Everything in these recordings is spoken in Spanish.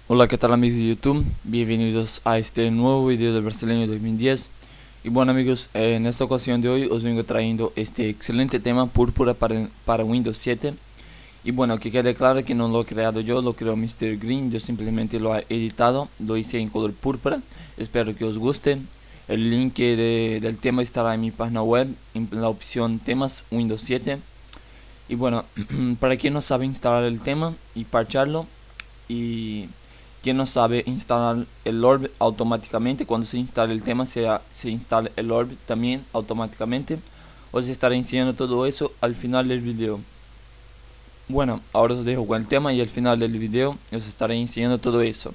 Hola, ¿qué tal amigos de YouTube? Bienvenidos a este nuevo video del Brasileño 2010. Y bueno amigos, en esta ocasión de hoy os vengo trayendo este excelente tema púrpura para Windows 7. Y bueno, que quede claro que no lo he creado yo, lo creó Mr. Green, yo simplemente lo he editado, lo hice en color púrpura. Espero que os guste. El link del tema estará en mi página web, en la opción temas Windows 7. Y bueno, para quien no sabe instalar el tema y parcharlo, y quien no sabe instalar el orb automáticamente, cuando se instala el tema se instala el orb también automáticamente. Os estaré enseñando todo eso al final del video. Bueno, ahora os dejo con el tema y al final del video os estaré enseñando todo eso.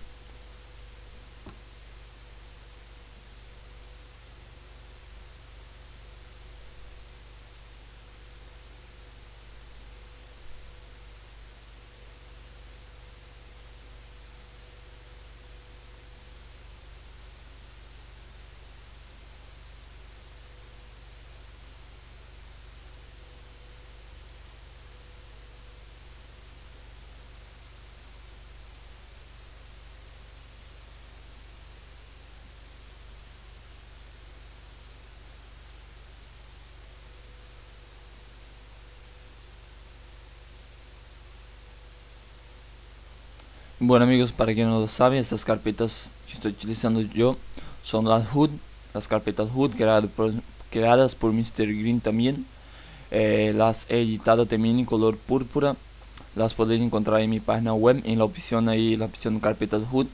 Bueno amigos, para quien no lo sabe, estas carpetas que estoy utilizando yo son las carpetas HUD creadas por Mr. Green también. Las he editado también en color púrpura. Las podéis encontrar en mi página web, en la opción ahí, la opción carpetas HUD.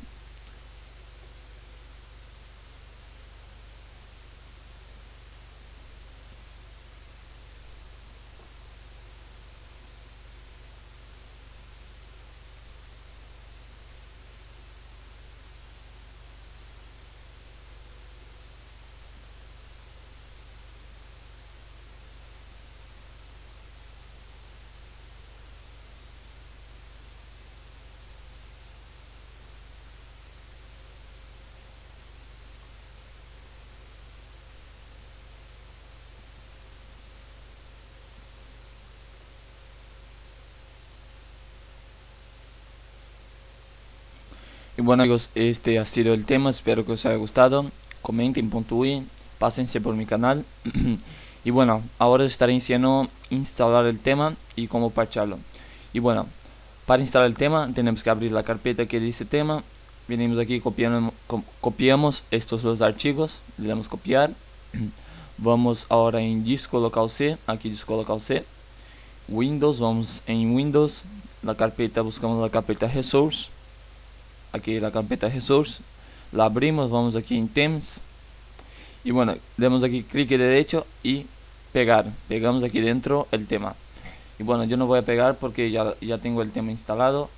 Y bueno amigos, este ha sido el tema, espero que os haya gustado. Comenten, puntúen, pásense por mi canal. Y bueno, ahora os estaré enseñando instalar el tema y cómo parcharlo. Y bueno, para instalar el tema tenemos que abrir la carpeta que dice tema. Venimos aquí, copiamos estos dos archivos, le damos copiar. Vamos ahora en disco local C, aquí disco local C. Windows, vamos en Windows, la carpeta, buscamos la carpeta Resource. Aquí la carpeta Resource, la abrimos, vamos aquí en Themes y bueno, damos aquí clic derecho y pegamos aquí dentro el tema. Y bueno, yo no voy a pegar porque ya tengo el tema instalado.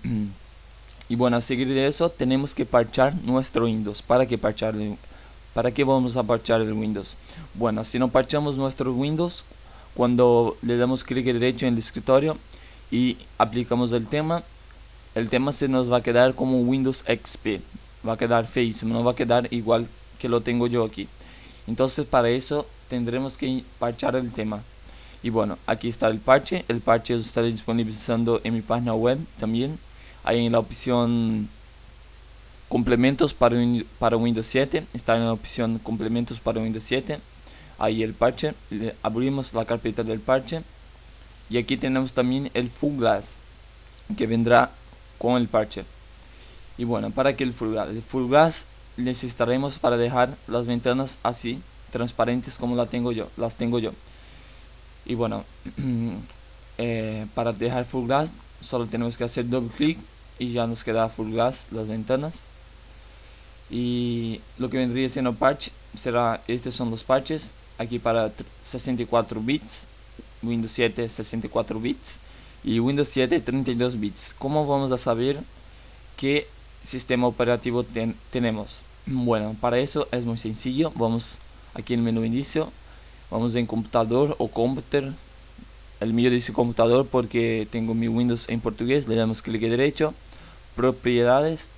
Y bueno, a seguir de eso tenemos que parchar nuestro Windows. ¿Para qué vamos a parchar el Windows? Bueno, si no parchamos nuestro Windows, cuando le damos clic derecho en el escritorio y aplicamos el tema se nos va a quedar como Windows XP, va a quedar feísimo, no va a quedar igual que lo tengo yo aquí. Entonces para eso tendremos que parchar el tema. Y bueno, aquí está el parche lo estaré disponibilizando en mi página web también. Ahí en la opción complementos para Windows 7, está en la opción complementos para Windows 7. Ahí el parche, abrimos la carpeta del parche y aquí tenemos también el Full Glass que vendrá con el parche. Y bueno, para que el full glass necesitaremos para dejar las ventanas así transparentes como las tengo yo. Y bueno, para dejar full glass solo tenemos que hacer doble clic y ya nos queda full glass las ventanas. Y lo que vendría siendo parche será, estos son los parches aquí para 64 bits, Windows 7 64 bits y Windows 7 32 bits. ¿Cómo vamos a saber qué sistema operativo tenemos? Bueno, para eso es muy sencillo. Vamos aquí en el menú inicio, vamos en computador o computer. El mío dice computador porque tengo mi Windows en portugués. Le damos clic derecho, propiedades,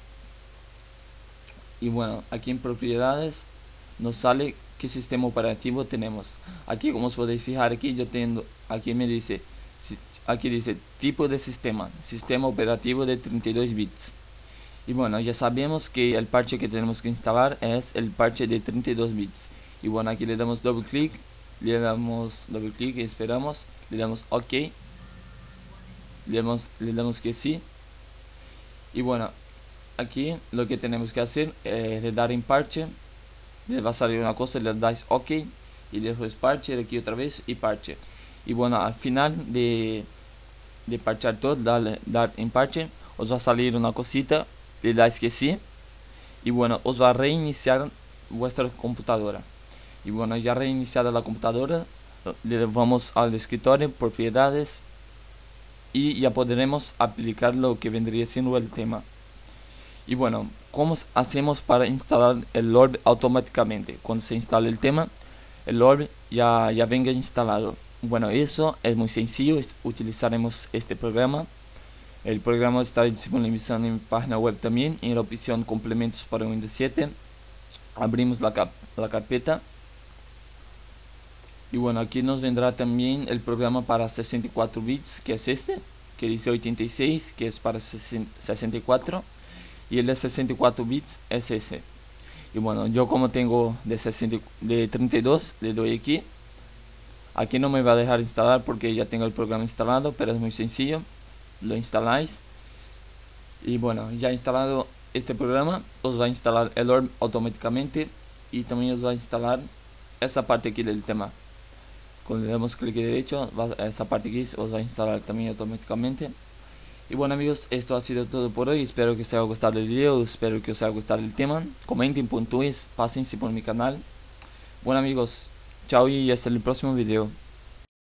y bueno, aquí en propiedades nos sale qué sistema operativo tenemos. Aquí, como os podéis fijar, aquí yo tengo, aquí me dice, aquí dice tipo de sistema operativo de 32 bits. Y bueno, ya sabemos que el parche que tenemos que instalar es el parche de 32 bits. Y bueno, aquí le damos doble clic, y esperamos, le damos OK, le damos que sí. Y bueno, aquí lo que tenemos que hacer es le dar en parche, le va a salir una cosa, le dais OK y después parche, aquí otra vez y parche. Y bueno, al final de parchar todo, dar en parche, os va a salir una cosita, le dais que sí. Y bueno, os va a reiniciar vuestra computadora. Y bueno, ya reiniciada la computadora, le vamos al escritorio, propiedades, y ya podremos aplicar lo que vendría siendo el tema. Y bueno, ¿cómo hacemos para instalar el LORB automáticamente? Cuando se instale el tema, el LORB ya venga instalado. Bueno, eso es muy sencillo, utilizaremos este programa. El programa está disponible en mi página web también, en la opción complementos para Windows 7. Abrimos la carpeta. Y bueno, aquí nos vendrá también el programa para 64 bits, que es este, que dice 86, que es para 64. Y el de 64 bits es ese. Y bueno, yo como tengo de 32, le doy aquí. Aquí no me va a dejar instalar porque ya tengo el programa instalado, pero es muy sencillo. Lo instaláis. Y bueno, ya instalado este programa, os va a instalar el LORB automáticamente. Y también os va a instalar esa parte aquí del tema. Cuando le damos clic derecho, esa parte aquí os va a instalar también automáticamente. Y bueno amigos, esto ha sido todo por hoy. Espero que os haya gustado el video, espero que os haya gustado el tema. Comenten, puntúes, pásense por mi canal. Bueno amigos, chao y hasta el próximo video.